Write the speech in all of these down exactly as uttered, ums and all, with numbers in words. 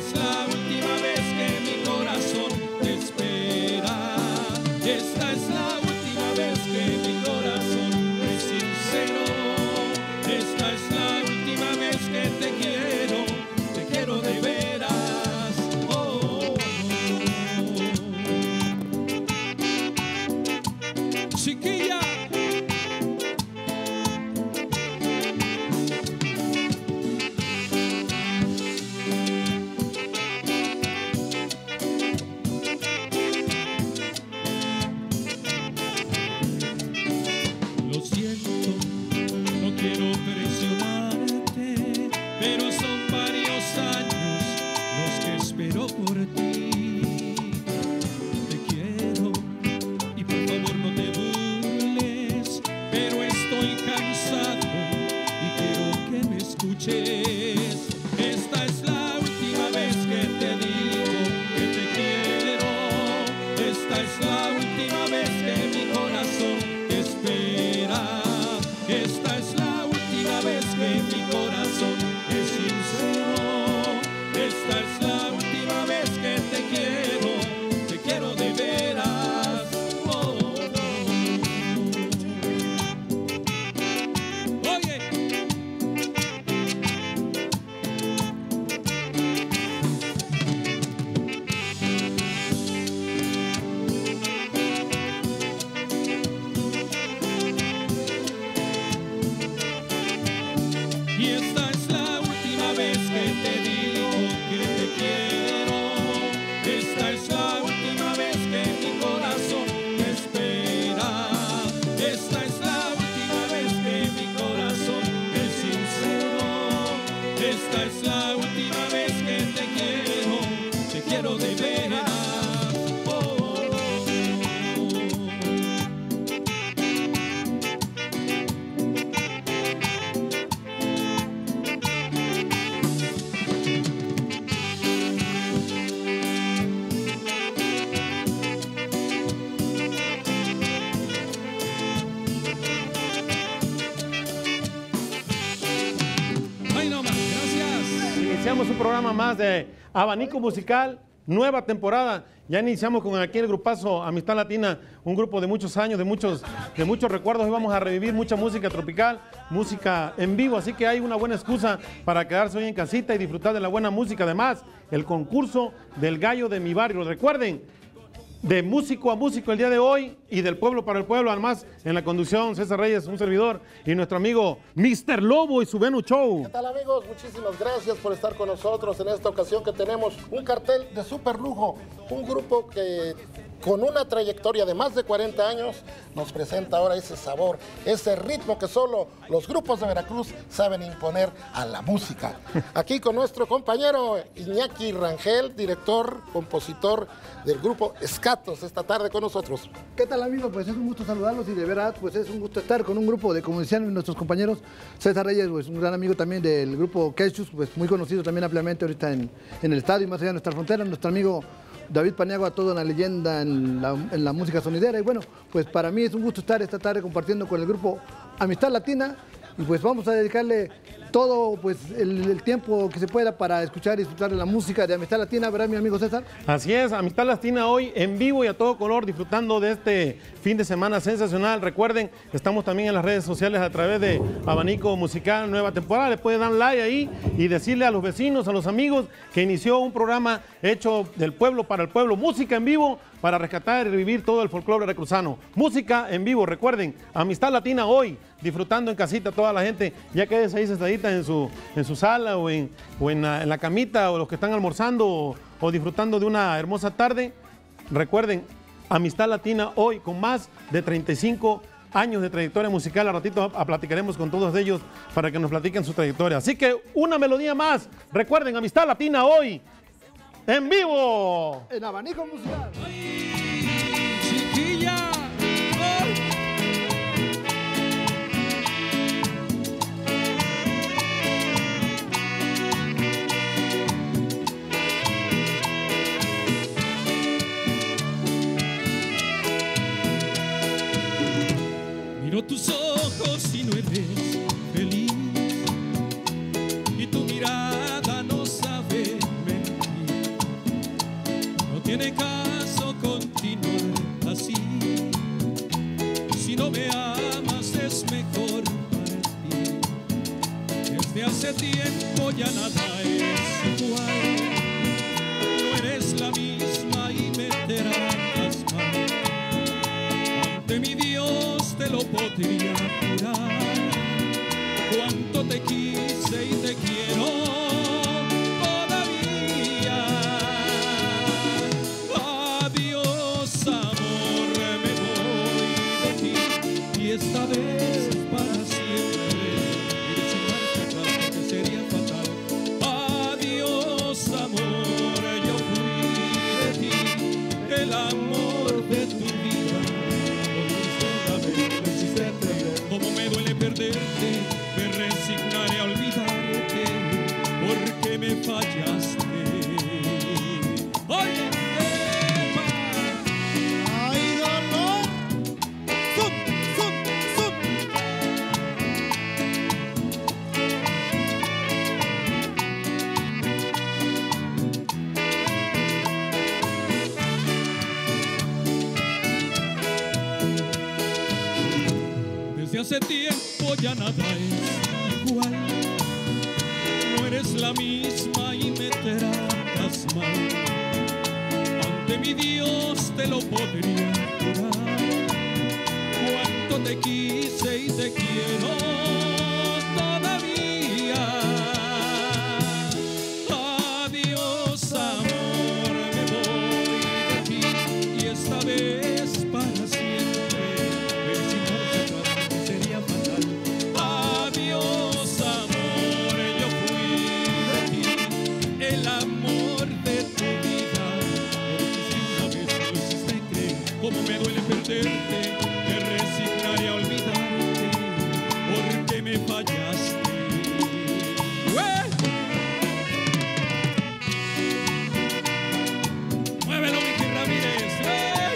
es la última vez que mi corazón te espera. Esta es la última vez que mi corazón es sincero. Esta es la última vez que te quiero, te quiero de veras. Oh, oh, oh. Chiquilla. Lo siento, no quiero presionarte, pero son varios años los que espero por ti. Te quiero y por favor no te burles, pero estoy cansado y quiero que me escuches. Esta es la última vez que te digo que te quiero. Esta es la última vez que mi corazón te espera. Esta es la última vez que mi corazón es sincero. Esta es la última vez que te quiero, te quiero de veras. Oh, oh, oh. Oye. Y esta es la última vez que te digo que te quiero. Esta es la última vez que mi corazón te espera. Esta es la última vez que mi corazón es sincero. Esta es la última vez que te quiero, te quiero de veras. Oh, oh, oh. Ay, no más, gracias. Iniciamos un programa más de Abanico Musical, nueva temporada. Ya iniciamos con aquí el grupazo Amistad Latina, un grupo de muchos años, de muchos, de muchos recuerdos. Hoy vamos a revivir mucha música tropical, música en vivo, así que hay una buena excusa para quedarse hoy en casita y disfrutar de la buena música. Además, el concurso del gallo de mi barrio. Recuerden, de músico a músico el día de hoy y del pueblo para el pueblo. Además, en la conducción, César Reyes, un servidor, y nuestro amigo mister Lobo y su Venus Show. ¿Qué tal, amigos? Muchísimas gracias por estar con nosotros en esta ocasión que tenemos un cartel de súper lujo, un grupo que con una trayectoria de más de cuarenta años nos presenta ahora ese sabor, ese ritmo que solo los grupos de Veracruz saben imponer a la música. Aquí con nuestro compañero Iñaki Rangel, director, compositor del grupo Escatos, esta tarde con nosotros. ¿Qué tal, amigos? Pues es un gusto saludarlos y de verdad pues es un gusto estar con un grupo de, como decían nuestros compañeros, César Reyes, pues un gran amigo también del grupo Quechus, pues muy conocido también ampliamente ahorita en, en el estadio y más allá de nuestras fronteras, nuestro amigo David Paniagua, toda una leyenda en la, en la música sonidera. Y bueno, pues para mí es un gusto estar esta tarde compartiendo con el grupo Amistad Latina. Y pues vamos a dedicarle todo pues el, el tiempo que se pueda para escuchar y disfrutar de la música de Amistad Latina, ¿verdad, mi amigo César? Así es, Amistad Latina hoy en vivo y a todo color, disfrutando de este fin de semana sensacional. Recuerden, estamos también en las redes sociales a través de Abanico Musical, nueva temporada. Le pueden dar like ahí y decirle a los vecinos, a los amigos, que inició un programa hecho del pueblo para el pueblo, música en vivo para rescatar y revivir todo el folclore veracruzano. Música en vivo, recuerden, Amistad Latina hoy, disfrutando en casita toda la gente, ya quédese ahí sentadita en su, en su sala o, en, o en, la, en la camita, o los que están almorzando o, o disfrutando de una hermosa tarde. Recuerden, Amistad Latina hoy con más de treinta y cinco años de trayectoria musical. A ratito a, a platicaremos con todos ellos para que nos platiquen su trayectoria. Así que una melodía más. Recuerden, Amistad Latina hoy en vivo. En Abanico Musical. Ay, chiquilla. Ay. Miro tus ojos y no eres feliz, y tu mirada no sabe mentir. tiene caso continuar así. Si no me amas es mejor para ti. Desde hace tiempo ya nada es igual. No eres la misma y me tratas mal. Ante mi Dios te lo podría jurar. Cuánto te quise y te quiero todavía. Adiós amor, me voy de ti y esta vez para siempre. Iré sin marcha atrás porque sería fatal. Adiós amor, yo fui de ti, el amor de tu vida. Lo hiciste creer, como me duele perderte. Me resignaré a olvidarte porque me fallaste. ¡Oye! ¡Epa! ¡Ay, dolor! ¡Sub, sub, sub! Desde hace tiempo ya nada es igual. No eres la misma y me tratas mal. Ante mi Dios te lo podría jurar. Cuánto te quise y te quiero todavía. Adiós amor, me voy de ti y esta vez para siempre. Ver sin marcha atrás porque sería fatal. Adiós amor, yo fui de ti, el amor de tu vida. Porque si una vez me lo hiciste creer, como me duele perderte, me resignaré a olvidarte porque me fallaste. ¡Ué! Muévelo, Vicky Ramírez. ¡Eh!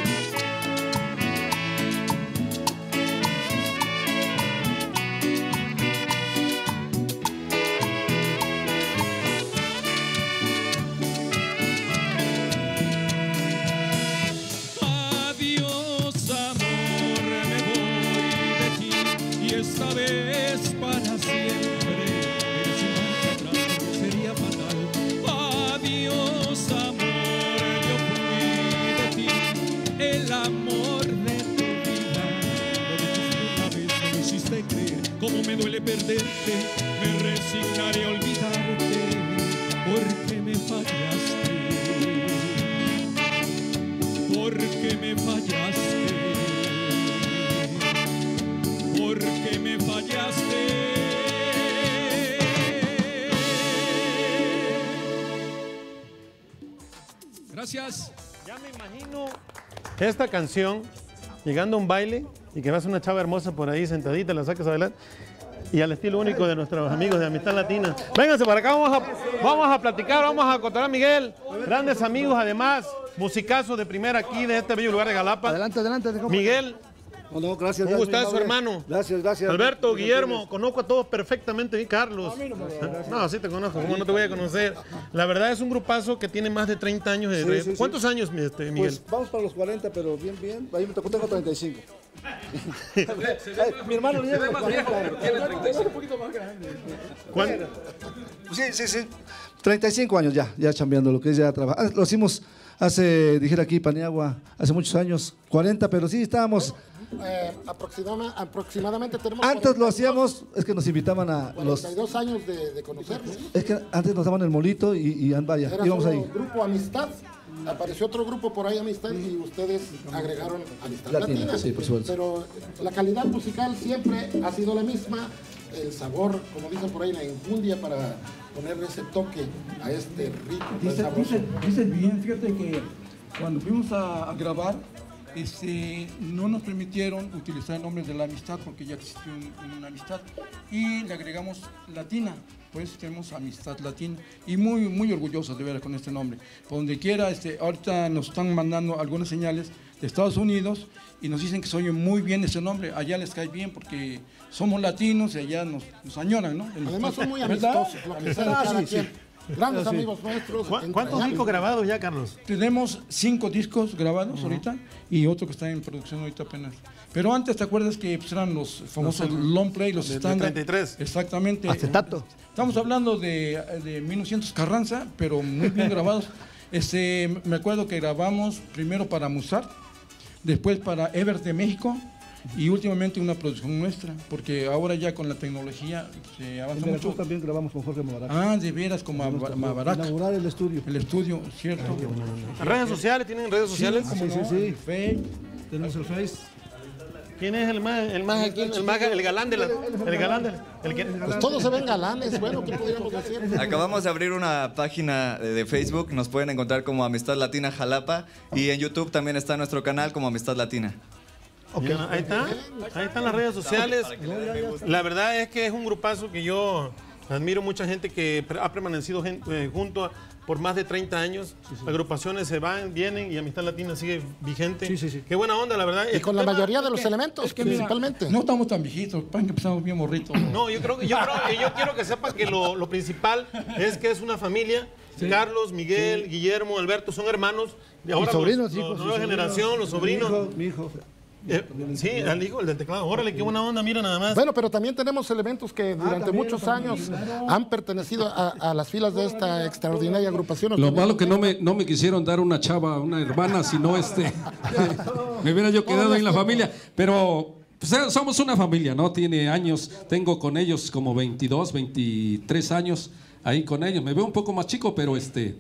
Adiós amor, me voy de ti y esta vez para siempre. Pero sin marcha atrás porque sería fatal. Adiós amor, yo fui de ti, el amor de tu vida. Lo dijiste una vez, me lo hiciste creer, como me duele perderte. Me resignaré a olvidarte porque me fallaste. Porque me fallaste, porque me fallaste. Gracias. Ya me imagino esta canción llegando a un baile y que vas a una chava hermosa por ahí sentadita, la sacas adelante. Y al estilo único de nuestros amigos de Amistad Latina. Vénganse para acá, vamos a, vamos a platicar, vamos a contar a Miguel. Grandes amigos, además, musicazos de primera aquí de este bello lugar de Galapa. Adelante, adelante. Miguel, No, no, gracias. un gracias, gustazo, Gabriel. hermano. Gracias, gracias. Alberto, Guillermo, conozco a todos perfectamente. Y Carlos. No, sí te conozco, ¿cómo no te voy a conocer? La verdad es un grupazo que tiene más de treinta años de Sí, trayectoria. sí, sí. ¿Cuántos años, este, Miguel? Pues vamos para los cuarenta, pero bien, bien. Ahí me tocó, tengo treinta y cinco. Ay, mi hermano le lleva los cuarenta. Un poquito más grande. ¿Cuánto? Sí, sí, sí. treinta y cinco años ya, ya chambeando lo que es ya trabajar. Lo hicimos hace, dijera aquí, Paniagua, hace muchos años, cuarenta, pero sí estábamos. Eh, aproximada- aproximadamente tenemos Antes lo hacíamos, es que nos invitaban a los. cuarenta y dos años de, de conocernos. Es que antes nos daban el molito y, y vaya, Era íbamos solo ahí. grupo Amistad. Apareció otro grupo por ahí, Amistad, y ustedes agregaron Amistad Latina, Latina. sí, por supuesto. Pero la calidad musical siempre ha sido la misma. El sabor, como dicen por ahí, la enjundia para ponerle ese toque a este ritmo tan Dice, sabroso. dice, dice bien, fíjate que cuando fuimos a, a grabar, este, no nos permitieron utilizar el nombre de la amistad porque ya existía un- una amistad y le agregamos latina, pues tenemos Amistad Latina y muy, muy orgullosos de ver con este nombre. Por donde quiera, este, ahorita nos están mandando algunas señales de Estados Unidos y nos dicen que se oye muy bien ese nombre, allá les cae bien porque somos latinos y allá nos, nos añoran, ¿no? El- Además son muy ¿verdad? amistosos, lo que sea de Ah, cada sí, quien. sí. grandes Sí. amigos nuestros. ¿Cu- ¿Cuántos discos grabados ya, Carlos? Tenemos cinco discos grabados uh-huh. ahorita y otro que está en producción ahorita apenas. Pero antes, ¿te acuerdas que pues, eran los famosos no sé, long play, los estándar? treinta y tres. Exactamente. Acetato. Estamos hablando de, de mil novecientos Carranza, pero muy bien grabados. Este, me acuerdo que grabamos primero para Musart, después para Ever de México y últimamente una producción nuestra, porque ahora ya con la tecnología se avanza mucho. También grabamos con Jorge Mabarak. Ah, de veras, como Mabarak. Inaugurar el estudio. El estudio, cierto. ¿Redes sociales? ¿Tienen redes sociales? Sí, sí, sí, sí. El Face. Tenemos el Face. ¿Quién es el más, el más, aquí, el, más el galán de la, el galán del, el que, Pues todos se ven galanes, bueno, ¿qué podríamos decir? Acabamos de abrir una página de Facebook, nos pueden encontrar como Amistad Latina Jalapa y en YouTube también está nuestro canal como Amistad Latina. Okay. Ahí está, ahí están las redes sociales. La verdad es que es un grupazo que yo admiro, mucha gente que ha permanecido gente, eh, junto a, por más de treinta años. Sí, sí. Agrupaciones se van, vienen y Amistad Latina sigue vigente. Sí, sí, sí. Qué buena onda, la verdad. Y con la mayoría de los que, elementos, es que principalmente. Mira, no estamos tan viejitos, que empezamos bien morritos. No, yo creo que yo, creo, yo quiero que sepan que lo, lo principal es que es una familia. Sí. Carlos, Miguel, sí. Guillermo, Alberto son hermanos. Y ahora y sobrinos, los, hijos. Los, nueva generación, los sobrinos. Mi hijo. Mi hijo. Eh, sí, al hijo, el del teclado. Órale, qué buena onda, mira nada más. Bueno, pero también tenemos elementos que durante ah, también, muchos también, años claro. han pertenecido a, a las filas de esta extraordinaria agrupación. Lo malo que no me, no me quisieron dar una chava, una hermana, sino este, me hubiera yo quedado en la familia. Pero pues, somos una familia, ¿no? Tiene años, tengo con ellos como veintidós, veintitrés años. Ahí con ellos, me veo un poco más chico, pero este,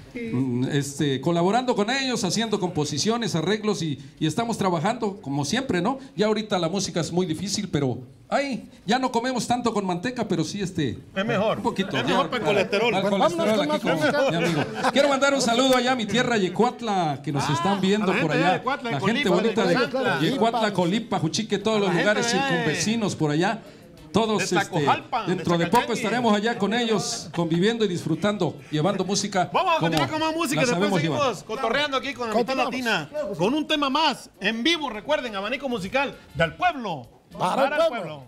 este colaborando con ellos, haciendo composiciones, arreglos y, y estamos trabajando como siempre, ¿no? Ya ahorita la música es muy difícil, pero ay, ya no comemos tanto con manteca, pero sí este es mejor, un poquito, es mejor para el colesterol. Al colesterol aquí con mi amigo. Quiero mandar un saludo allá a mi tierra Yecuatla, que nos ah, están viendo por allá, Yecuatla, la gente Colipa, bonita de, de Yecuatla, Colipa, Juchique, todos los lugares circunvecinos por allá. Todos de este, dentro de, de poco estaremos allá con ellos, conviviendo y disfrutando, llevando música. Vamos a continuar con más música, después seguimos llevar. cotorreando aquí con Amistad Latina, con un tema más, en vivo, recuerden, abanico musical del pueblo, para, para el pueblo.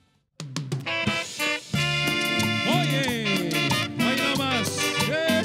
Oye, no hay nada más. ¿Eh?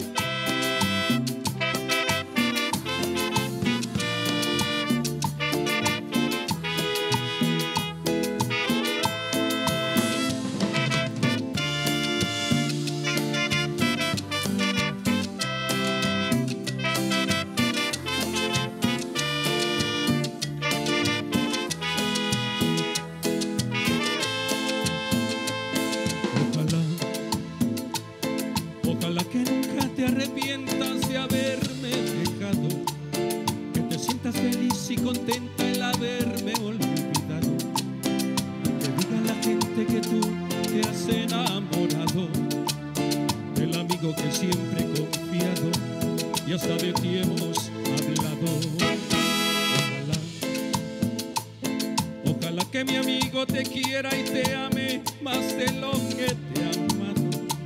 Arrepientas de haberme dejado, que te sientas feliz y contenta el haberme olvidado, que diga la gente que tú te has enamorado del amigo que siempre he confiado y hasta de ti hemos hablado. Ojalá, ojalá que mi amigo te quiera y te ame más de lo que te ha amado,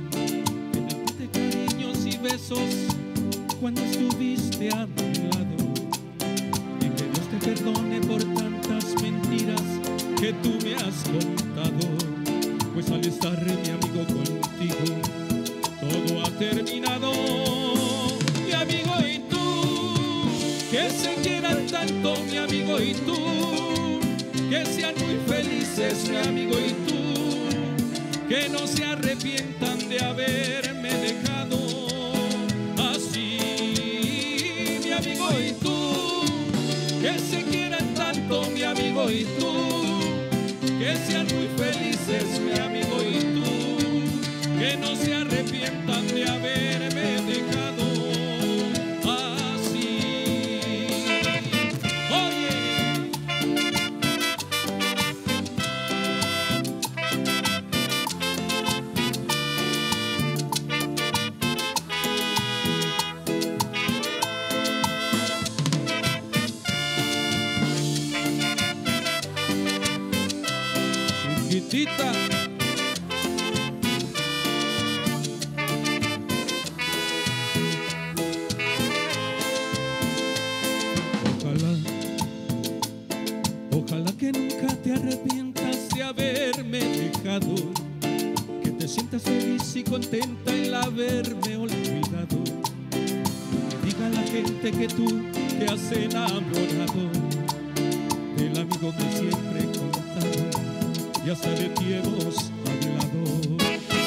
besos cuando estuviste a mi lado, y que Dios te perdone por tantas mentiras que tú me has contado, pues al estar mi amigo contigo todo ha terminado. Mi amigo y tú, que se quieran tanto, mi amigo y tú, que sean muy felices, mi amigo y tú, que no se arrepientan de haberme dejado. Que se quieran tanto, mi amigo y tú, que sean muy felices, mi amigo y tú, que no se arrepientan de haberme dejado así. Oye. Chiquitita. Ojalá, ojalá que nunca te arrepientas de haberme dejado, que te sientas feliz y contenta el haberme olvidado. gente que tú te has enamorado, del amigo que siempre he contado y hasta de ti hemos hablado.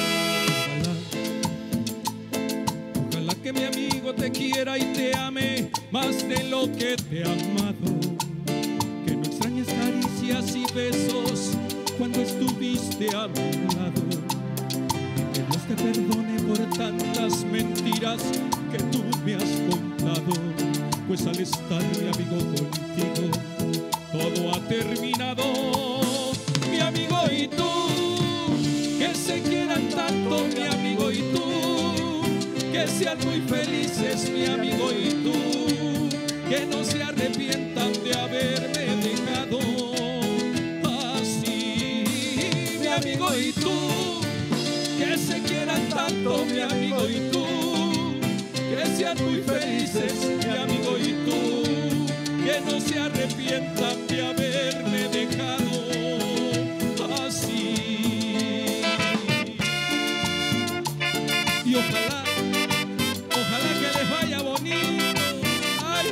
Ojalá, ojalá que mi amigo te quiera y te ame más de lo que te he amado, que no extrañes caricias y besos cuando estuviste a mi lado, y que Dios te perdone por tantas mentiras que tú me has contado, pues al estar mi amigo contigo todo ha terminado. Mi amigo y tú, que se quieran tanto, mi amigo y tú, que sean muy felices, mi amigo y tú, que no se arrepientan de haberme dejado así. Mi amigo y tú, que se quieran tanto, mi amigo y tú, que sean muy felices, mi amigo y tú, que no se arrepientan de haberme dejado así. Y ojalá, ojalá que les vaya bonito. Ay.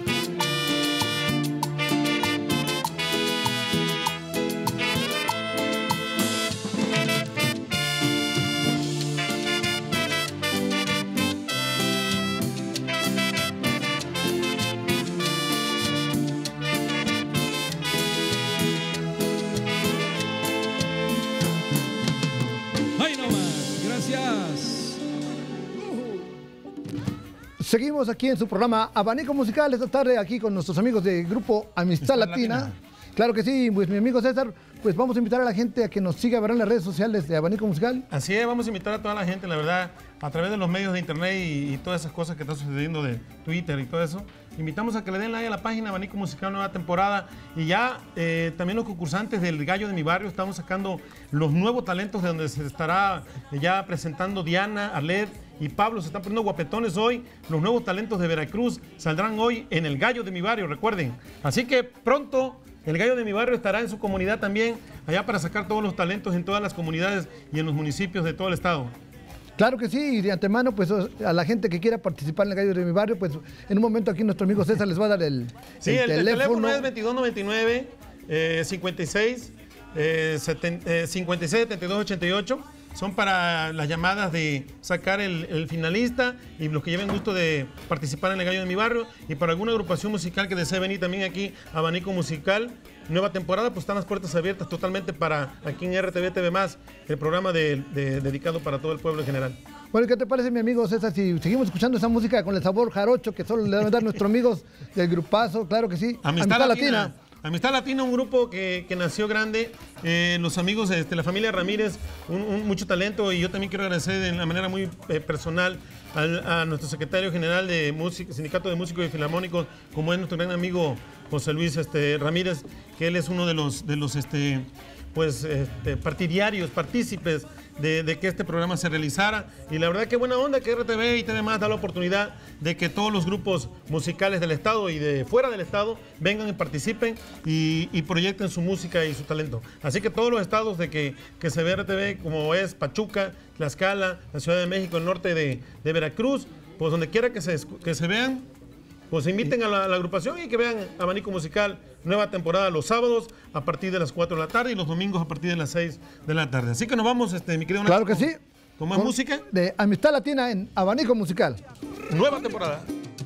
Seguimos aquí en su programa Abanico Musical esta tarde aquí con nuestros amigos del grupo Amistad Latina. Latina. Claro que sí, pues mi amigo César, pues vamos a invitar a la gente a que nos siga verán las redes sociales de Abanico Musical. Así es, vamos a invitar a toda la gente, la verdad, a través de los medios de internet y, y todas esas cosas que están sucediendo de Twitter y todo eso. Invitamos a que le den like a la página Abanico Musical Nueva Temporada y ya eh, también los concursantes del Gallo de mi Barrio estamos sacando los nuevos talentos de donde se estará ya presentando Diana, Arlet y Pablo. Se están poniendo guapetones hoy. Los nuevos talentos de Veracruz saldrán hoy en el Gallo de mi Barrio, recuerden. Así que pronto el Gallo de mi Barrio estará en su comunidad también, allá para sacar todos los talentos en todas las comunidades y en los municipios de todo el estado. Claro que sí, y de antemano, pues a la gente que quiera participar en el Gallo de mi Barrio, pues en un momento aquí nuestro amigo César les va a dar el, sí, el, el teléfono. Sí, el teléfono es veintidós noventa y nueve, eh, cincuenta y seis, eh, cincuenta y seis, setenta y dos, ochenta y ocho. Son para las llamadas de sacar el, el finalista y los que lleven gusto de participar en el Gallo de mi Barrio. Y para alguna agrupación musical que desee venir también aquí a Abanico Musical, nueva temporada, pues están las puertas abiertas totalmente para aquí en R T V T V más, el programa de, de, dedicado para todo el pueblo en general. Bueno, ¿qué te parece, mi amigo César, si seguimos escuchando esa música con el sabor jarocho que solo le van a dar nuestros amigos del grupazo? Claro que sí. Amistad, Amistad Latina. Latina. Amistad Latina, un grupo que, que nació grande, eh, los amigos de este, la familia Ramírez, un, un, mucho talento, y yo también quiero agradecer de una manera muy eh, personal al, a nuestro secretario general de música, Sindicato de Músicos y Filarmónicos, como es nuestro gran amigo José Luis este, Ramírez, que él es uno de los, de los este, pues, este, partidarios, partícipes de, de que este programa se realizara. Y la verdad que buena onda que R T V y T V más da la oportunidad de que todos los grupos musicales del estado y de fuera del estado vengan y participen y, y proyecten su música y su talento. Así que todos los estados de que, que se ve R T V, como es Pachuca, Tlaxcala, la Ciudad de México, el norte de, de Veracruz, pues donde quiera que se, que se vean, pues inviten a la, a la agrupación y que vean Abanico Musical, nueva temporada los sábados a partir de las cuatro de la tarde y los domingos a partir de las seis de la tarde. Así que nos vamos, este, mi querido Nacho. Claro que con, sí. ¿Con más con música? De Amistad Latina en Abanico Musical. Nueva temporada.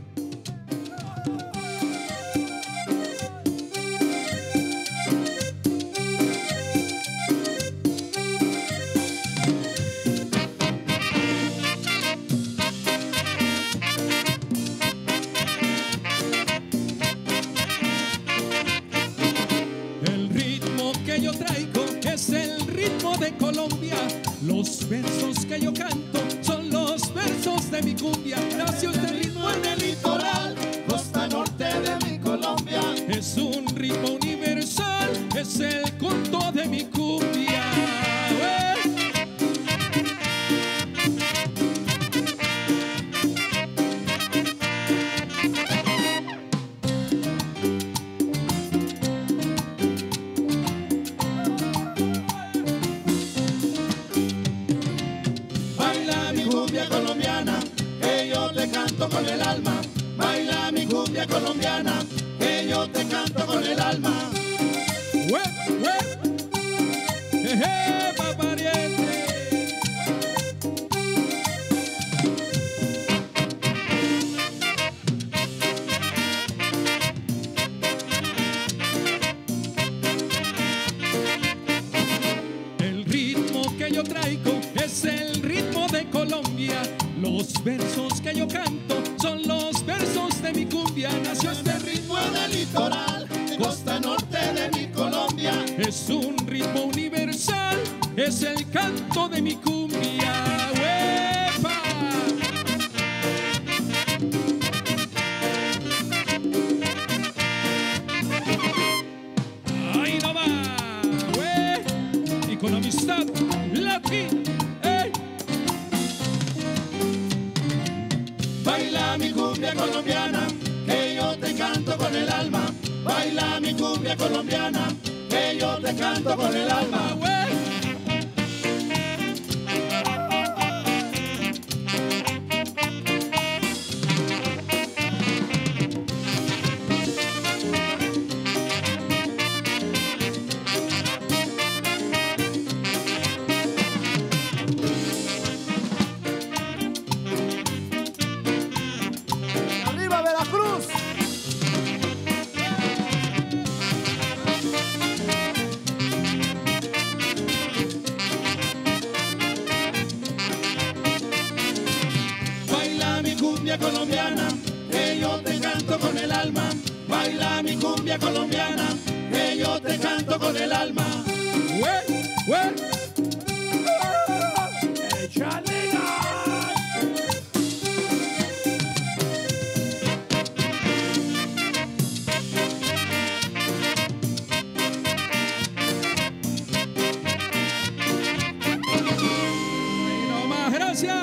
Los versos que yo canto son los versos de mi cumbia. Nació este ritmo en el litoral, costa norte de mi Colombia. Es un ritmo universal, es el canto de mi cumbia. ¡Eh! baila mi cumbia colombiana, que yo te canto con el alma. ¡Hue, hue! ¡Jeje, papariente! El ritmo que yo traigo es el ritmo de Colombia. Los versos que yo canto son los versos de mi cumbia. Nació este ritmo del litoral, costa norte de mi Colombia. Es un ritmo universal, es el canto de mi cumbia. ¡Uepa! ¡Ahí no va! ¡Ue! Y con amistad latina. ¡Ey! Baila mi cumbia colombiana, que yo te canto con el alma. Baila mi cumbia colombiana, que yo te canto con el alma. ¡Arriba Veracruz! Baila mi cumbia colombiana, que yo te canto con el alma. Baila mi cumbia colombiana, que yo te canto con el alma. ¡Ue! ¡Ue! ¡Échale gas! Y no más, gracias.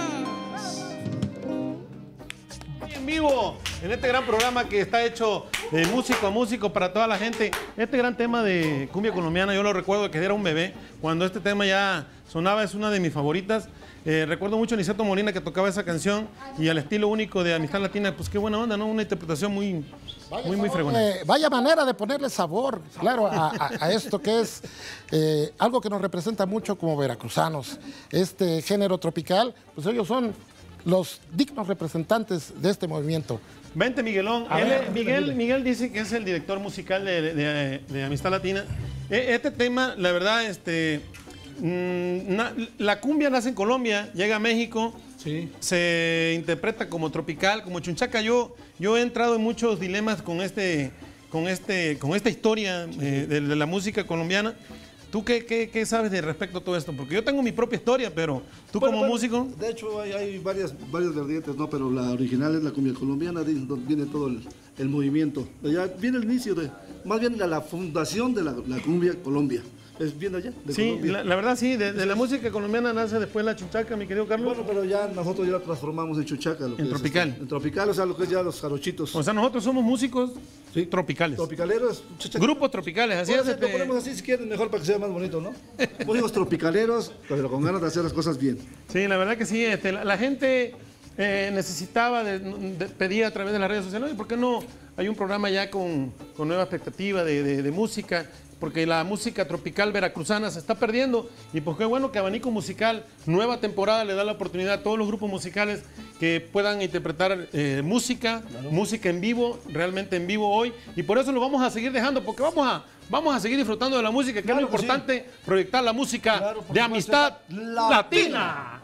En vivo, en este gran programa que está hecho de músico a músico para toda la gente. Este gran tema de cumbia colombiana, yo lo recuerdo que era un bebé. Cuando este tema ya sonaba, es una de mis favoritas. Eh, recuerdo mucho a Niceto Molina que tocaba esa canción y al estilo único de Amistad Latina, pues qué buena onda, ¿no? Una interpretación muy, muy, muy fregona. Eh, vaya manera de ponerle sabor, claro, a, a- a esto que es eh, algo que nos representa mucho como veracruzanos. Este género tropical, pues ellos son los dignos representantes de este movimiento. Vente, Miguelón. A Él ver, es- Miguel, Miguel dice que es el director musical de, de- de Amistad Latina. E- Este tema, la verdad, este, mm, na- la cumbia nace en Colombia, llega a México, Sí. se interpreta como tropical, como chunchaca. Yo, yo he entrado en muchos dilemas con, este, con, este, con esta historia eh, de, de la música colombiana. ¿Tú qué, qué- qué sabes de respecto a todo esto? Porque yo tengo mi propia historia, pero tú Bueno, como bueno, músico... De hecho, hay, hay varias, varias vertientes, ¿no? Pero la original es la cumbia colombiana, de donde viene todo el, el movimiento. De allá viene el inicio, de, más bien la, la fundación de la, la cumbia Colombia. Es bien allá, de Sí, Colombia. la, la verdad sí, de, de la música colombiana nace después la chunchaca, mi querido Carlos. Bueno, pero ya nosotros ya lo transformamos en chuchaca. Lo que En es tropical. este, en tropical, o sea, lo que es ya los jarochitos. O sea, nosotros somos músicos Sí. tropicales. Tropicaleros, chuchaca. Grupos tropicales, así Bueno, es. sí, este, lo ponemos así si quieren, mejor para que sea más bonito, ¿no? Músicos tropicaleros, pero con ganas de hacer las cosas bien. Sí, la verdad que sí. Este, la, la gente eh, necesitaba de, de pedir a través de las redes sociales, "Oye, ¿por qué no hay un programa ya con, con nueva expectativa de, de- de música? Porque la música tropical veracruzana se está perdiendo y pues qué bueno que Abanico Musical, nueva temporada, le da la oportunidad a todos los grupos musicales que puedan interpretar eh, música, música en vivo, realmente en vivo hoy, y por eso lo vamos a seguir dejando, porque vamos a, vamos a seguir disfrutando de la música, que Claro es lo que sí. importante, proyectar la música Claro, por de supuesto. amistad Latina. latina.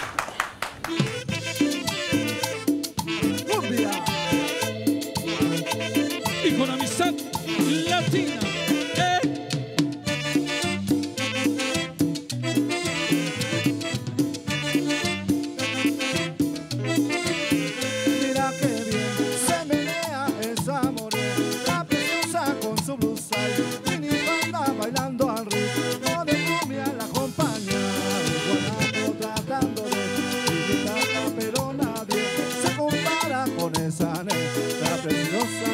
Y con amistad latina. ¡Eh! Mira qué bien se menea esa morena, preciosa con su blusa y minifalda bailando al ritmo de cumbia la acompaña. Un guanaco tratando de imitarla, pero nadie se compara con esa negra preciosa.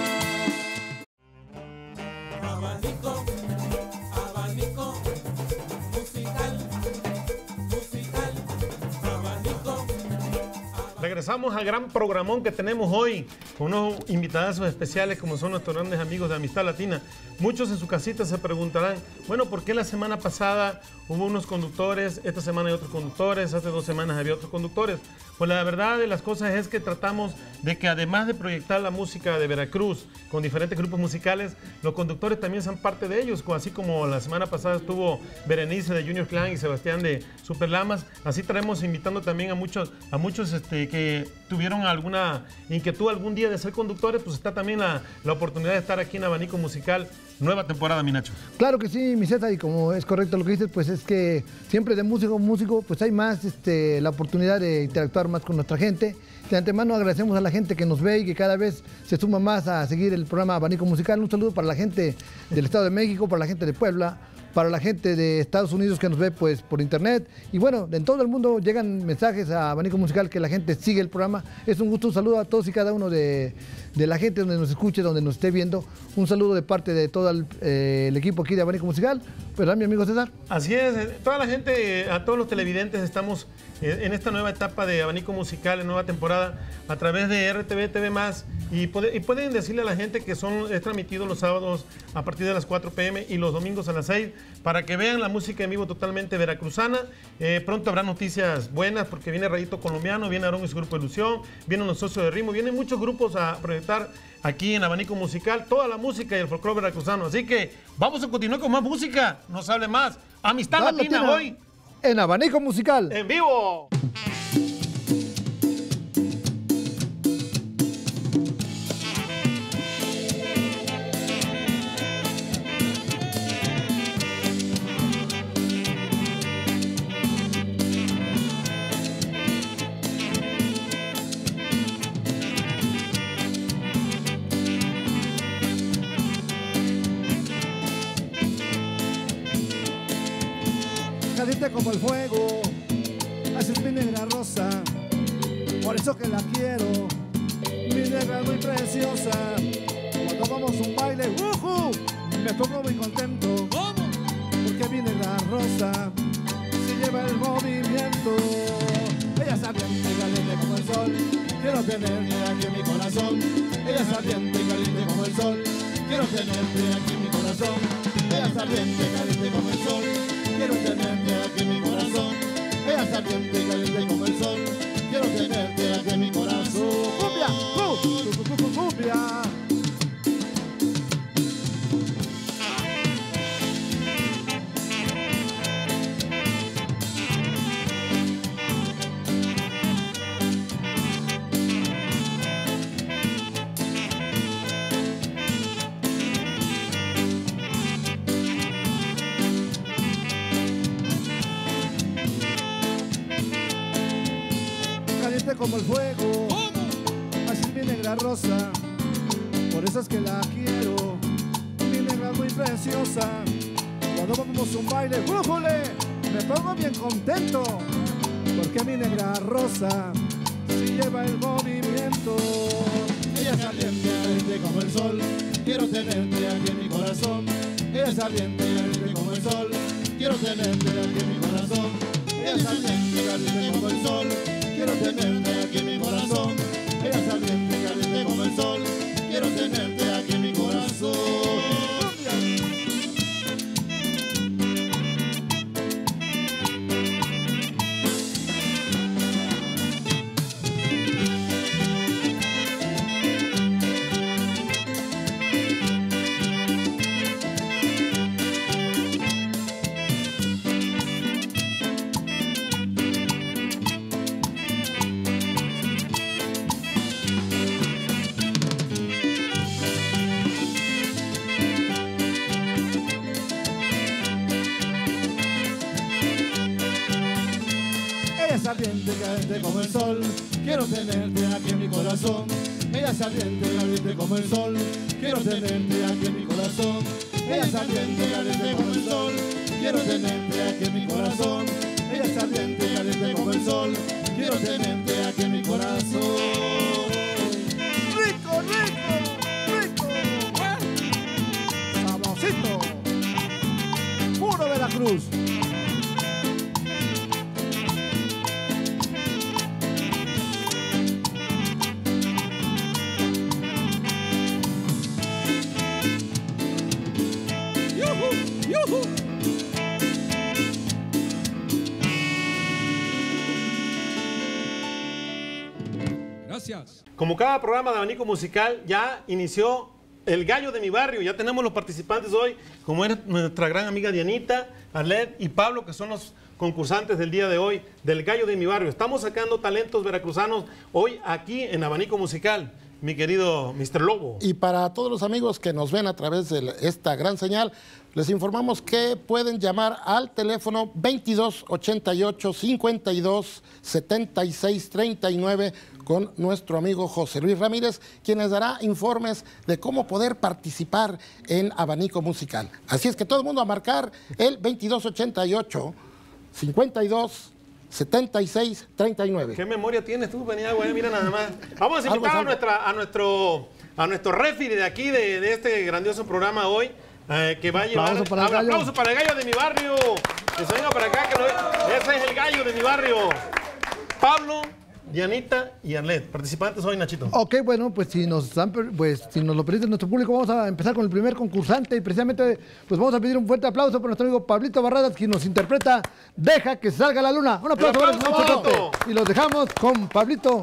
Abanico, abanico, musical, musical, abanico. Regresamos al gran programón que tenemos hoy. con unos invitados especiales como son nuestros grandes amigos de Amistad Latina. Muchos en su casita se preguntarán, bueno, ¿por qué la semana pasada hubo unos conductores, esta semana hay otros conductores, hace dos semanas había otros conductores? Pues la verdad de las cosas es que tratamos de que además de proyectar la música de Veracruz con diferentes grupos musicales, los conductores también son parte de ellos, así como la semana pasada estuvo Berenice de Junior Clan y Sebastián de Super Lamas, así traemos invitando también a muchos, a muchos este, que tuvieron alguna inquietud algún día de ser conductores, pues está también la, la oportunidad de estar aquí en Abanico Musical, nueva temporada, mi Nacho. Claro que sí, mi César, y como es correcto lo que dices, pues es que siempre de músico a músico, pues hay más este, la oportunidad de interactuar más con nuestra gente. De antemano agradecemos a la gente que nos ve y que cada vez se suma más a seguir el programa Abanico Musical. Un saludo para la gente del Estado de México, para la gente de Puebla, para la gente de Estados Unidos que nos ve pues por internet. Y bueno, en todo el mundo llegan mensajes a Abanico Musical que la gente sigue el programa. Es un gusto, un saludo a todos y cada uno de, de la gente donde nos escuche, donde nos esté viendo. Un saludo de parte de todo el, eh, el equipo aquí de Abanico Musical. ¿Verdad, mi amigo César? Así es, toda la gente, a todos los televidentes estamos en esta nueva etapa de Abanico Musical, en nueva temporada, a través de R T V, T V más, y, puede, y pueden decirle a la gente que son, es transmitido los sábados a partir de las cuatro p m y los domingos a las seis, para que vean la música en vivo totalmente veracruzana. Eh, pronto habrá noticias buenas, porque viene Rayito Colombiano, viene Aarón y su grupo de ilusión, vienen los socios de ritmo, vienen muchos grupos a proyectar aquí en Abanico Musical, toda la música y el folclore veracruzano. Así que vamos a continuar con más música, no se hable más. Amistad Dale, Latina Latina. hoy. En Abanico Musical. En vivo. Caliente como el fuego, así es mi negra rosa, por eso que la quiero, mi negra muy preciosa. Cuando vamos a un baile, ¡ujú! Me pongo muy contento, porque mi negra rosa se lleva el movimiento. Ella es ardiente y caliente como el sol, quiero tenerte aquí en mi corazón. Ella es ardiente y caliente como el sol, quiero tenerte aquí en mi corazón. Ella es ardiente y caliente como el sol, quiero tenerte aquí en mi corazón. Ella es ardiente y caliente como el sol, quiero tenerte aquí en mi corazón. ¡Cumbia! ¡Uh! ¡Cumbia! Como el fuego, así es mi negra rosa, por eso es que la quiero, mi negra muy preciosa. Cuando vamos a un baile, ¡újule! Me pongo bien contento, porque mi negra rosa sí lleva el movimiento. Ella es ardiente y caliente como el sol, quiero tenerte aquí en mi corazón. Ella es ardiente y caliente como el sol, quiero tenerte aquí en mi corazón. Ella es ardiente y caliente como el sol, quiero tenerte aquí en mi corazón. Ella es ardiente y caliente como el sol, quiero tenerte aquí en mi corazón. Ardiente, caliente como el sol, quiero tenerte aquí en mi corazón. Ella es ardiente, caliente como el sol, quiero tenerte aquí en mi corazón. Ella es ardiente, caliente como el sol, quiero tenerte aquí en mi corazón. Ella es ardiente, caliente como el sol, quiero tenerte aquí en mi corazón. Rico, rico, rico, sabrosito, puro Veracruz. Gracias. Como cada programa de Abanico Musical, ya inició el gallo de mi barrio. Ya tenemos los participantes hoy, como es nuestra gran amiga Dianita, Arlet y Pablo, que son los concursantes del día de hoy del gallo de mi barrio. Estamos sacando talentos veracruzanos hoy aquí en Abanico Musical, mi querido mister Lobo. Y para todos los amigos que nos ven a través de esta gran señal, les informamos que pueden llamar al teléfono veintidós ochenta y ocho, cincuenta y dos, setenta y seis, treinta y nueve con nuestro amigo José Luis Ramírez, quien les dará informes de cómo poder participar en Abanico Musical. Así es que todo el mundo a marcar el veintidós ochenta y ocho, cincuenta y dos, setenta y seis, treinta y nueve. ¿Qué memoria tienes tú, Peniagua? Eh? Mira nada más. Vamos a invitar a, nuestra, a nuestro a nuestro referee de aquí, de, de este grandioso programa hoy, eh, que va a llevar... Aplauso para el un gallo. aplauso para el gallo de mi barrio. Que se venga para acá, que lo, ese es el gallo de mi barrio. Pablo, Dianita y Arlet, participantes hoy, Nachito. Ok, bueno, pues si nos dan, pues si nos lo permite nuestro público, vamos a empezar con el primer concursante y precisamente pues vamos a pedir un fuerte aplauso para nuestro amigo Pablito Barradas, quien nos interpreta Deja que salga la luna. Un aplauso, aplauso, para el Pablito. y los dejamos con Pablito.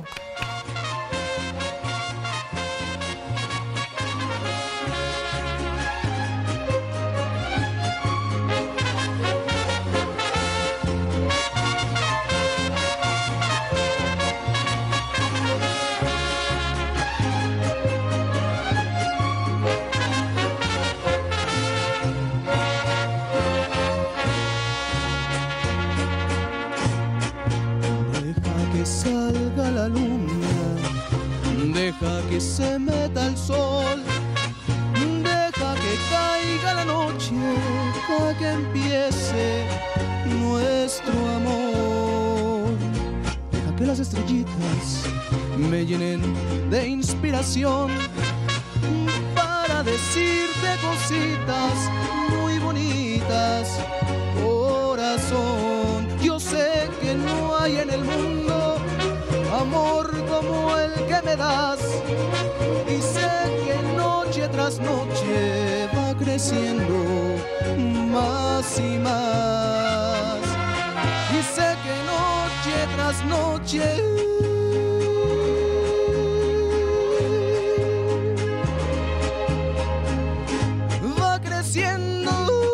Salga la luna, deja que se meta el sol, deja que caiga la noche, para que empiece nuestro amor. Deja que las estrellitas me llenen de inspiración para decirte cositas muy bonitas, corazón. Yo sé que no hay en el mundo amor como el que me das, y sé que noche tras noche va creciendo más y más, y sé que noche tras noche va creciendo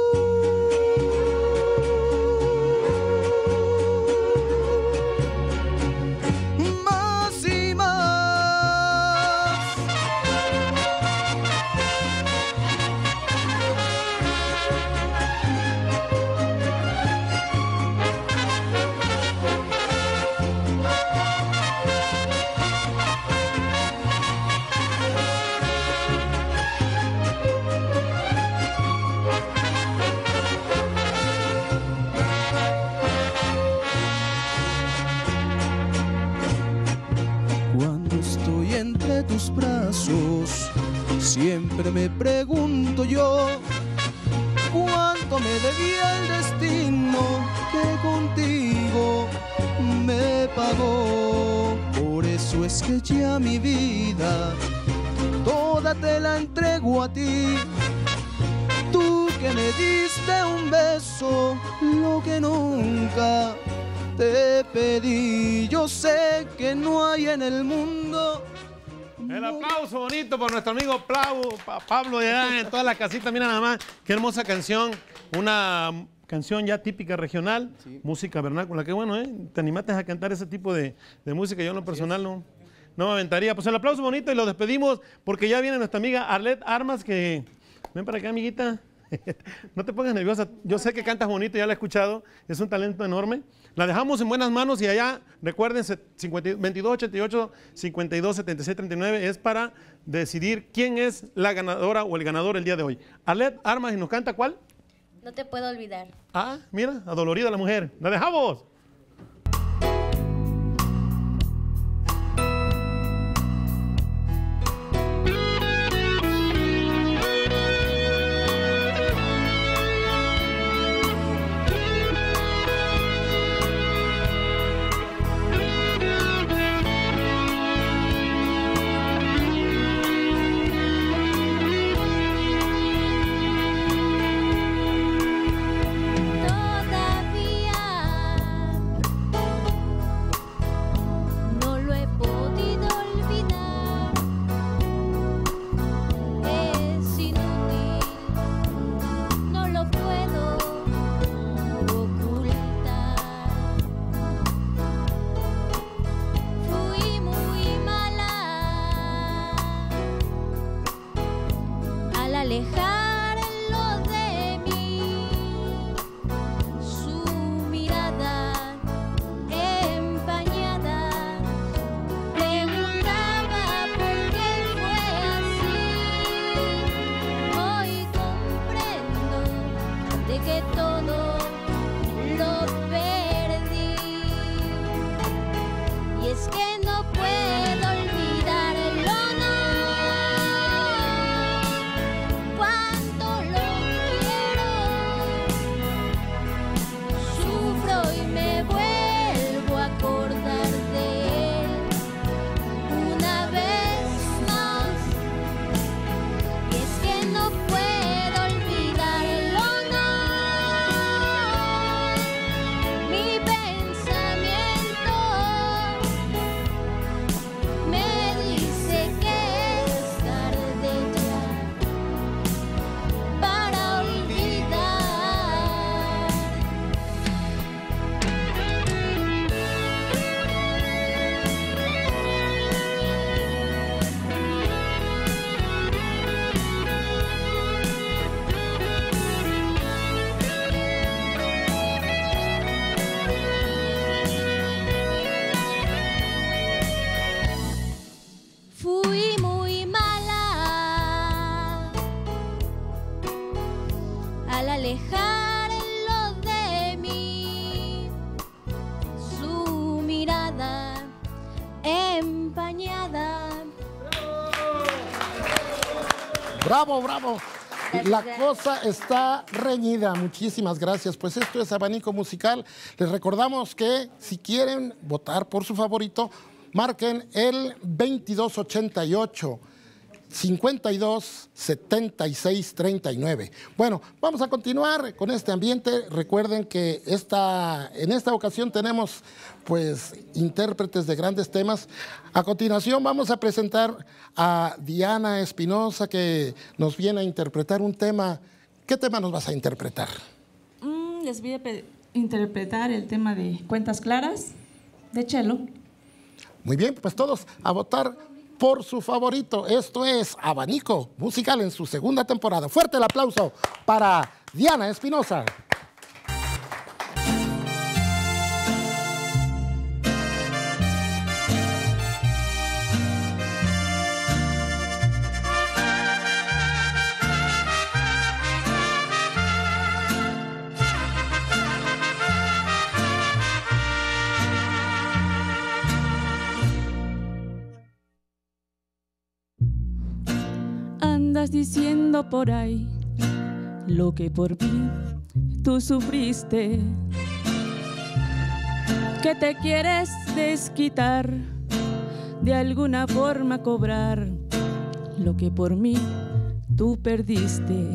más y más. Cuando estoy entre tus brazos, siempre me pregunto yo, ¿cuánto me debía el destino que contigo me pagó? Por eso es que ya mi vida toda te la entrego a ti, tú que me diste un beso, lo que nunca te pedí. Yo sé que no hay en el mundo. El aplauso bonito por nuestro amigo Pablo, Pablo allá en todas las casitas. Mira nada más, qué hermosa canción. Una canción ya típica regional, sí. Música vernácula. Qué bueno, ¿eh? Te animaste a cantar ese tipo de, de música. Yo en lo personal no, no me aventaría. Pues el aplauso bonito y lo despedimos porque ya viene nuestra amiga Arlet Armas, que... Ven para acá, amiguita. No te pongas nerviosa. Yo sé que cantas bonito, ya la he escuchado. Es un talento enorme. La dejamos en buenas manos y allá, recuerden, veintidós ochenta y ocho, cincuenta y dos, setenta y seis, treinta y nueve es para decidir quién es la ganadora o el ganador el día de hoy. Arlet Armas, ¿y nos canta cuál? No te puedo olvidar. Ah, mira, adolorida la mujer. ¡La dejamos! Todavía alejarlo de mí, su mirada empañada preguntaba por qué fue así. Hoy comprendo de que todo lo perdí, y es que no puedo olvidarlo, no. Cuánto lo quiero, sufro y me vuelvo a acordar de él una vez más, y es que no puedo olvidarlo, no. Mi pensamiento me dice que es tarde ya para olvidar. Fui muy mala al alejarlo de mí, su mirada empañada. Bravo, bravo. La cosa está reñida. Muchísimas gracias. Pues esto es Abanico Musical. Les recordamos que si quieren votar por su favorito, marquen el veintidós ochenta y ocho, cincuenta y dos, setenta y seis, treinta y nueve. Bueno, vamos a continuar con este ambiente. Recuerden que esta, en esta ocasión tenemos pues intérpretes de grandes temas. A continuación vamos a presentar a Diana Espinosa, que nos viene a interpretar un tema. ¿Qué tema nos vas a interpretar? Mm, les voy a interpretar el tema de Cuentas Claras, de Chelo. Muy bien, pues todos a votar por su favorito. Esto es Abanico Musical en su segunda temporada. Fuerte el aplauso para Diana Espinosa. Andas diciendo por ahí lo que por mí tú sufriste, que te quieres desquitar, de alguna forma cobrar lo que por mí tú perdiste.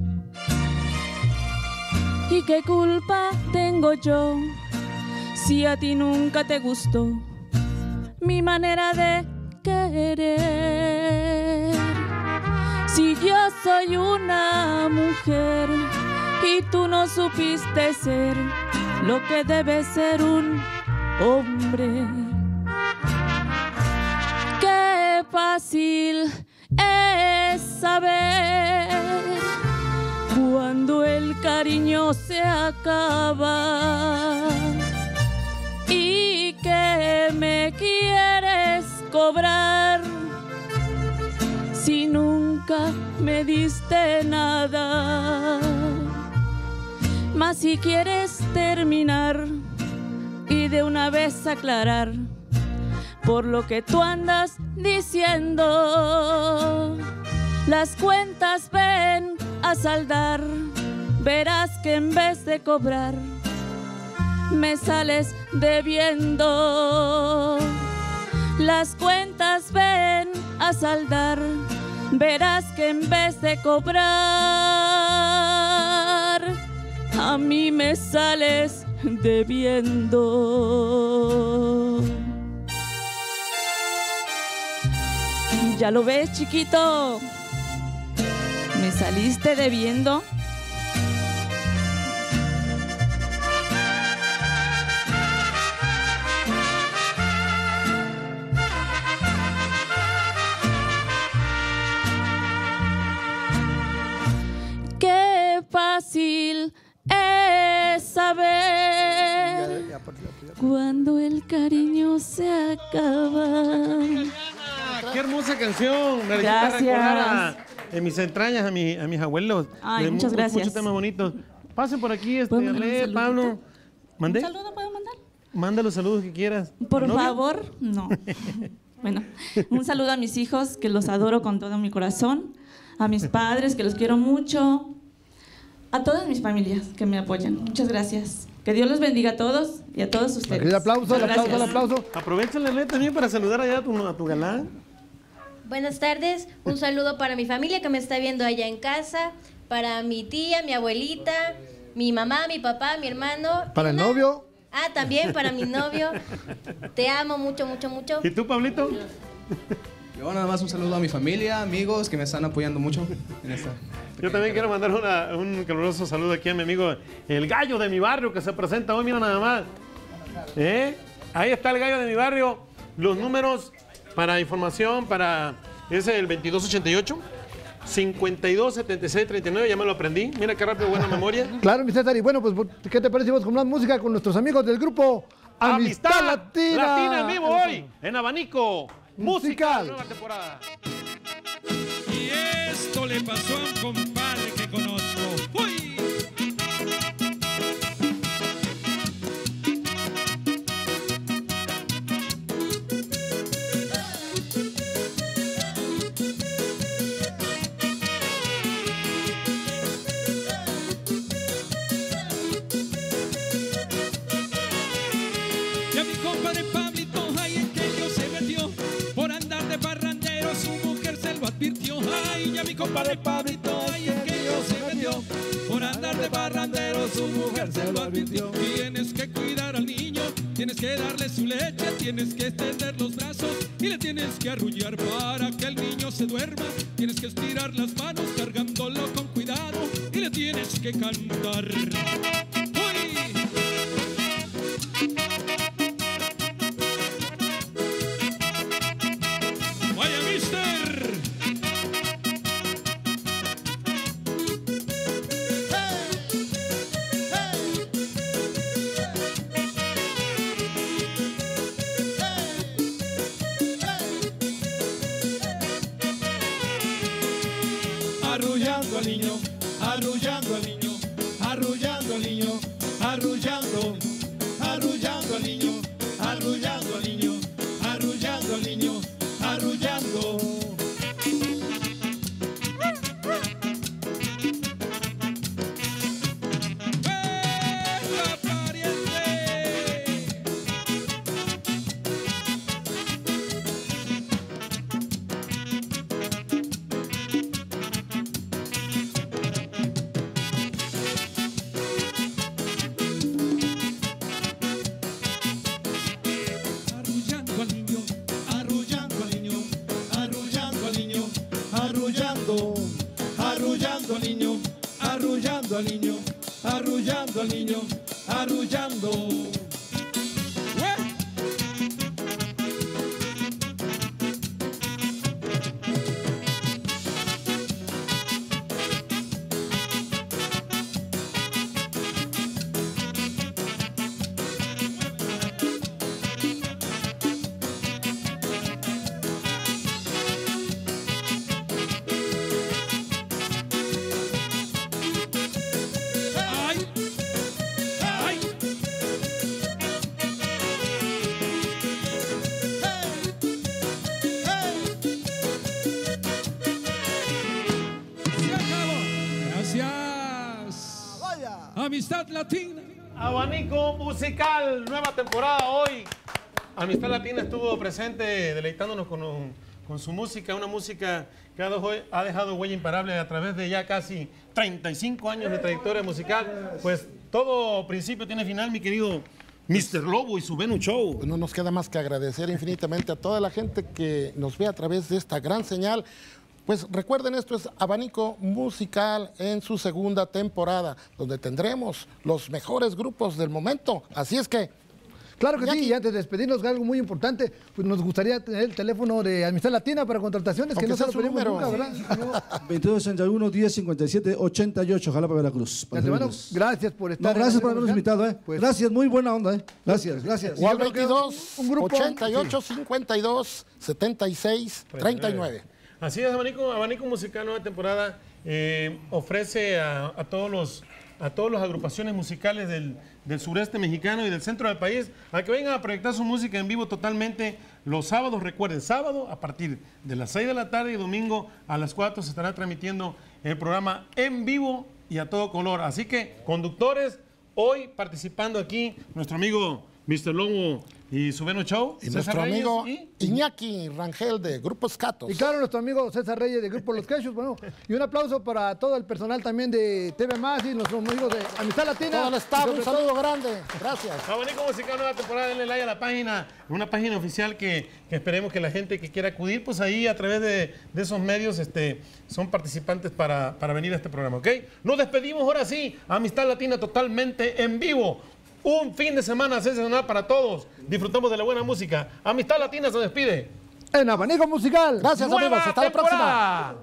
¿Y qué culpa tengo yo si a ti nunca te gustó mi manera de querer? Si yo soy una mujer y tú no supiste ser lo que debe ser un hombre, qué fácil es saber cuando el cariño se acaba y que me quieres cobrar si nunca me diste nada. Mas si quieres terminar y de una vez aclarar por lo que tú andas diciendo, las cuentas ven a saldar, verás que en vez de cobrar me sales debiendo. Las cuentas ven a saldar, verás que en vez de cobrar a mí me sales debiendo. ¿Ya lo ves, chiquito? ¿Me saliste debiendo? es saber cuando el cariño se acaba. Qué hermosa canción. Me Gracias. recordar a, en mis entrañas a, mi, a mis abuelos. Ay, de muchas mu- gracias. Muchos temas bonitos. Pasen por aquí, este, ¿Puedo mandar un Ale, saludito? Pablo. ¿Mandé? ¿Un saludo puedo mandar? Manda los saludos que quieras. Por ¿Novio? favor, no. Bueno, un saludo a mis hijos, que los adoro con todo mi corazón. A mis padres, que los quiero mucho. A todas mis familias que me apoyan. Muchas gracias. Que Dios los bendiga a todos y a todos ustedes. El aplauso, el Muchas aplauso, el gracias. aplauso. Aprovechenle Ale, también para saludar allá a tu, a tu galán. Buenas tardes, un saludo para mi familia que me está viendo allá en casa, para mi tía, mi abuelita, mi mamá, mi papá, mi hermano. Para el novio. Ah, también para mi novio. Te amo mucho, mucho, mucho. ¿Y tú, Pablito? Yo nada más un saludo a mi familia, amigos que me están apoyando mucho en esta. Yo también quiero mandar una- un caluroso saludo aquí a mi amigo, el gallo de mi barrio, que se presenta hoy, mira nada más. ¿Eh? Ahí está el gallo de mi barrio. Los números para información, para es el veintidós ochenta y ocho, cincuenta y dos setenta y seis treinta y nueve, ya me lo aprendí. Mira qué rápido, buena memoria. Claro, mi César. Y bueno, pues, ¿qué te parece si vamos con más música con nuestros amigos del grupo Amistad, Latina? Latina en vivo hoy, en Abanico Musical. Nueva temporada. Y esto le pasó a un compadre que conozco. ¡Uy! Y a mi compadre Pablito, ay, en que Dios se metió por andar de parrandero, su mujer se lo advirtió. Ay, ya mi compadre Pablito, ay, en que Dios se metió por andar de parrandero, su mujer se lo advirtió. Tienes que cuidar al niño, tienes que darle su leche, tienes que extender los brazos y le tienes que arrullar para que el niño se duerma. Tienes que estirar las manos cargándolo con cuidado y le tienes que cantar. ¡Vaya, mister! Arrullando al niño, arrullando al niño, arrullando al niño, arrullando, arrullando al niño, arrullando al niño, arrullando al niño, arrullando. ¡Venga, pariente! Arrullando al niño, arrullando al niño, arrullando al niño, arrullando, arrullando al niño, arrullando al niño, arrullando al niño, arrullando. ¡Ay! ¡Ay! Se acabó. Gracias. Amistad Latina. Abanico Musical, nueva temporada hoy. Amistad Latina estuvo presente deleitándonos con, con su música, una música que ha dejado, ha dejado huella imparable a través de ya casi treinta y cinco años de trayectoria musical. Pues todo principio tiene final, mi querido mister Lobo y su Venus Show. No nos queda más que agradecer infinitamente a toda la gente que nos ve a través de esta gran señal. Pues recuerden, esto es Abanico Musical en su segunda temporada, donde tendremos los mejores grupos del momento. Así es que Claro que Iñaki. sí, y antes de despedirnos, algo muy importante, pues nos gustaría tener el teléfono de Amistad Latina para contrataciones, que Aunque no se sea lo su pedimos número. nunca, ¿verdad? veintidós sesenta y uno, diez cincuenta y siete, ochenta y ocho, Jalapa, Veracruz. De antemano, gracias por No, estar. gracias en por la habernos musical. invitado, ¿eh? Pues, Gracias, muy buena onda, ¿eh? Gracias, gracias. O al yo creo que veintidós, un grupo- ochenta y ocho, cincuenta y dos, setenta y seis, treinta y nueve. Así es, Abanico, Abanico Musical Nueva Temporada eh, ofrece a, a todos los a todas las agrupaciones musicales del, del sureste mexicano y del centro del país a que vengan a proyectar su música en vivo totalmente los sábados. Recuerden, sábado a partir de las seis de la tarde y domingo a las cuatro se estará transmitiendo el programa en vivo y a todo color. Así que, conductores, hoy participando aquí nuestro amigo mister Lobo y su Veno Show. Y César nuestro Reyes amigo y- Iñaki Rangel de Grupo Escatos. Y claro, nuestro amigo César Reyes de Grupo Los Quechos, bueno, y un aplauso para todo el personal también de T V Más y nuestros amigos de Amistad Latina. Todo el staff, Y un sobre saludo todo- grande. Gracias. Abanico Musical Nueva Temporada, denle like a la página, una página oficial que, que esperemos que la gente que quiera acudir, pues ahí a través de, de esos medios este, son participantes para, para venir a este programa, ¿ok? Nos despedimos ahora sí, Amistad Latina totalmente en vivo. Un fin de semana sensacional para todos. Disfrutamos de la buena música. Amistad Latina se despide. En Abanico Musical. Gracias, Nueva amigos. Hasta la próxima.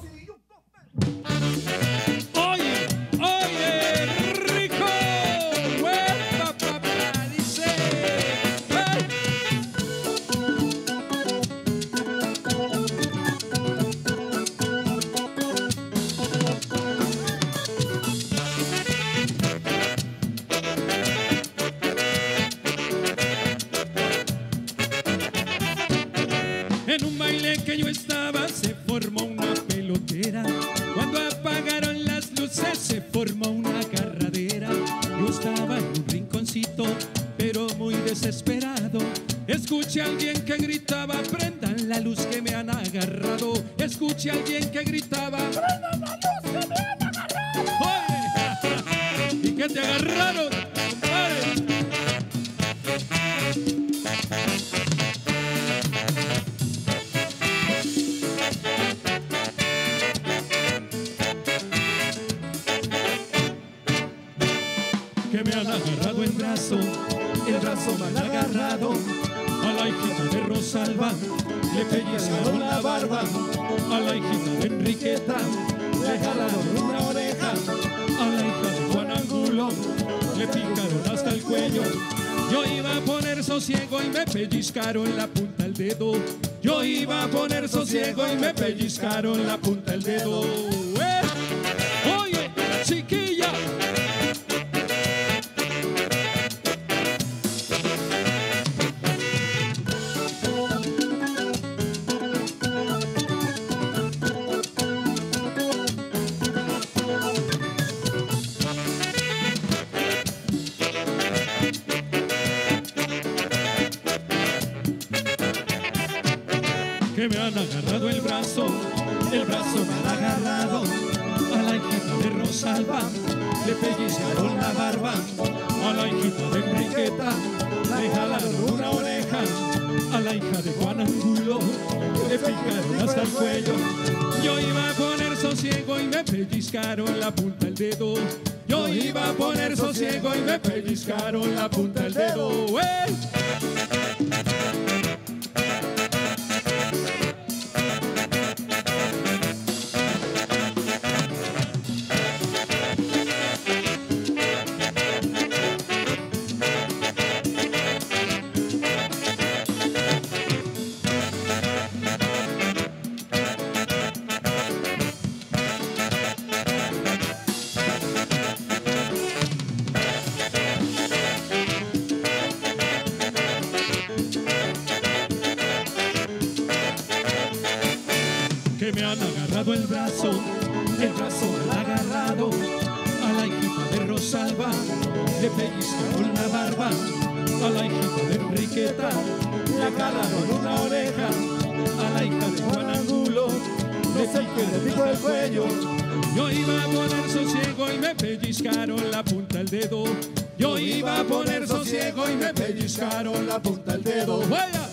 temporada. Oye, oye, rico, huepa, papá, dice. ¡Hey! En un baile que yo estaba se formó una pelotera. Cuando apagaron las luces se formó una carradera. Yo estaba en un rinconcito, pero muy desesperado. Escuché a alguien que gritaba, prendan la luz que me han agarrado. Escuché a alguien que gritaba, prendan la luz que me han agarrado. Oye, ¿y qué te agarraron, compadre? Que me han agarrado el brazo, el brazo me han agarrado. A la hijita de Rosalba le pellizcaron la barba. A la hijita de Enriqueta le jalaron una oreja. A la hija de Juan Angulo le picaron hasta el cuello. Yo iba a poner sosiego y me pellizcaron la punta del dedo. Yo iba a poner sosiego y me pellizcaron la punta del dedo. ¡Eh! Oye, chiquilla. Que me han agarrado el brazo, el brazo me han agarrado. A la hijita de Rosalba le pellizcaron la barba. A la hijita de Enriqueta le jalaron una oreja. A la hija de Juan Angulo le picaron hasta el cuello. Yo iba a poner sosiego y me pellizcaron la punta del dedo. Yo iba a poner sosiego y me pellizcaron la punta del dedo. ¡Eh! Que me han agarrado el brazo, el brazo me han agarrado. A la hijita de Rosalba le pellizcaron la barba. A la hijita de Enriqueta le jalaron una oreja. A la hija de Juan Angulo le picaron el cuello. Yo iba a poner sosiego y me pellizcaron la punta del dedo. Yo iba a poner sosiego y me pellizcaron la punta del dedo. ¡Vaya!